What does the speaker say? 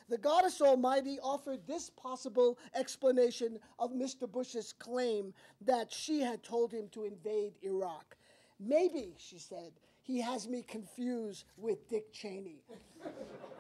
The goddess almighty offered this possible explanation of Mr. Bush's claim that she had told him to invade Iraq. Maybe, she said, he has me confused with Dick Cheney.